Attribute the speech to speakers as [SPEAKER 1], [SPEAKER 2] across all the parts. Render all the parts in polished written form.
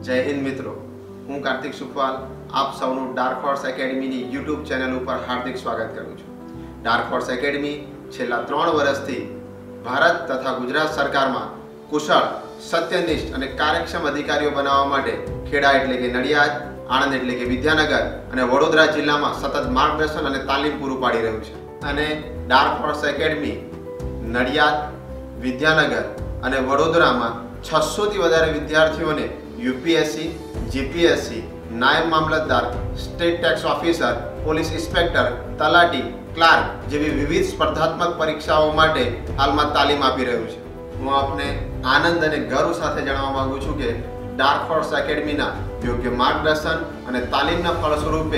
[SPEAKER 1] જય હિન્દ મિત્રો, હું કાર્તિક સુખવાલ આપ સૌનું ડાર્ક હોર્સ એકેડમીની યુટ્યુબ ચેનલ ઉપર હાર્દિક સ્વાગત કરું છું। ડાર્ક હોર્સ એકેડમી છેલ્લા 3 વર્ષથી ભારત તથા ગુજરાત સરકારમાં કુશળ, સત્યનિષ્ઠ અને કાર્યક્ષમ અધિકારીઓ બનાવવા માટે ખેડા એટલે કે નડિયાદ, આણંદ એટલે કે વિદ્યાનગર અને વડોદરા જિલ્લામાં સતત માર્ગદર્શન અને તાલીમ પૂરું પાડી રહ્યું છે। અને dark horse academy Nadiad, Vidyanagar અને વડોદરામાં 600 થી વધારે વિદ્યાર્થીઓને યુપીએસસી, જીપીએસસી, નાયબ મામલતદાર, state tax officer, police inspector, તલાટી, ક્લાર્ક જેવી વિવિધ સ્પર્ધાત્મક પરીક્ષાઓ માટે હાલમાં તાલીમ આપી રહ્યું છે। હું આપને આનંદ અને ગર્વ સાથે જણાવવા માંગુ છું કે ડાર્ક હોર્સ એકેડમીના યોગ્ય માર્ગદર્શન અને તાલીમના ફળસ્વરૂપે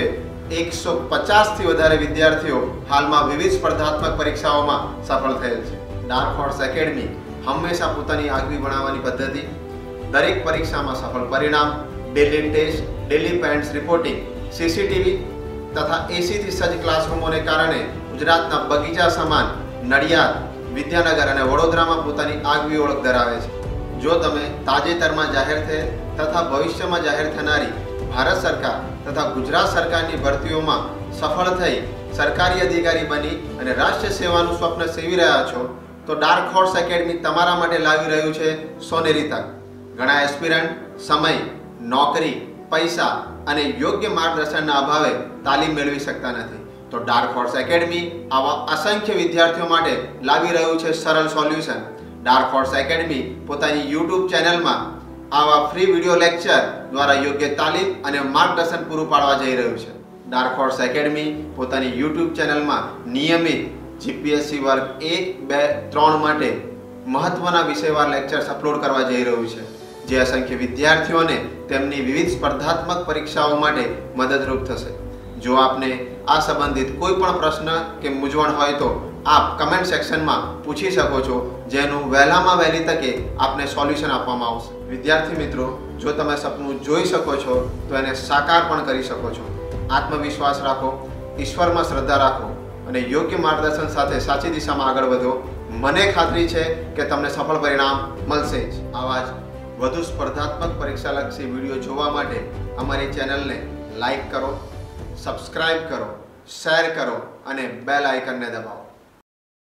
[SPEAKER 1] 150 થી વધારે વિદ્યાર્થીઓ હાલમાં વિવિધ સ્પર્ધાત્મક પરીક્ષાઓમાં સફળ થયેલ છે। ડાર્ક હોર્સ એકેડમી હંમેશા પોતાની આગવી ભણાવવાની પદ્ધતિ, દરેક પરીક્ષામાં સફળ પરિણામ, daily test, daily parents reporting, CCTV તથા એસીથી સજ્જ ક્લાસરૂમોને કારણે ગુજરાતના બગીચા સમાન નડિયાદ, વિદ્યાનગર અને વડોદરામાં પોતાની આગવી ઓળખ ધરાવે છે। જો તમે તાજેતરમાં જાહેર થયેલ તથા ભવિષ્યમાં જાહેર થનારી ભારત સરકાર તથા ગુજરાત સરકારની ભરતીઓમાં સફળ થઈ સરકારી અધિકારી બની અને રાષ્ટ્રીય સેવાનું સ્વપ્ન સેવી રહ્યા છો તો ડાર્ક હોર્સ એકેડમી તમારા માટે લાવી રહ્યું છે સોનેરી તક। ઘણા એસ્પિરન્ટ સમય, નોકરી, પૈસા અને યોગ્ય માર્ગદર્શનના અભાવે તાલીમ મેળવી શકતા નથી, તો ડાર્ક હોર્સ એકેડમી આવા અસંખ્ય વિદ્યાર્થીઓ માટે લાવી રહ્યું છે સરળ સોલ્યુશન। ડાર્ક હોર્સ એકેડમી પોતાની યુટ્યુબ ચેનલમાં આવા ફ્રી વિડીયો લેક્ચર દ્વારા યોગ્ય તાલીમ અને માર્ગદર્શન પૂરું પાડવા જઈ રહ્યું છે। ડાર્ક હોર્સ એકેડમી પોતાની યુટ્યુબ ચેનલમાં નિયમિત જીપીએસસી વર્ગ 1, 2, 3 માટે મહત્વના વિષયવાર લેક્ચર્સ અપલોડ કરવા જઈ રહ્યું છે, જે અસંખ્ય વિદ્યાર્થીઓને તેમની વિવિધ સ્પર્ધાત્મક પરીક્ષાઓ માટે મદદરૂપ થશે। જો આપને આ સંબંધિત કોઈ પણ પ્રશ્ન કે મૂંઝવણ હોય તો આપ કમેન્ટ સેક્શનમાં પૂછી શકો છો, જેનું વહેલામાં વહેલી તકે આપને સોલ્યુશન આપવામાં આવશે। વિદ્યાર્થી મિત્રો, જો તમે સપનું જોઈ શકો છો તો એને સાકાર પણ કરી શકો છો। આત્મવિશ્વાસ રાખો, ઈશ્વરમાં શ્રદ્ધા રાખો અને યોગ્ય માર્ગદર્શન સાથે સાચી દિશામાં આગળ વધો। મને ખાતરી છે કે તમને સફળ પરિણામ મળશે જ। આવા જ વધુ સ્પર્ધાત્મક પરીક્ષાલક્ષી વિડીયો જોવા માટે અમારી ચેનલને લાઈક કરો, સબસ્ક્રાઇબ કરો, શેર કરો અને बेल आइकन ने दबाओ।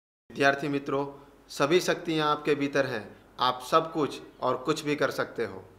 [SPEAKER 1] विद्यार्थी मित्रों, सभी शक्तियाँ आपके भीतर हैं, आप सब कुछ और कुछ भी कर सकते हो।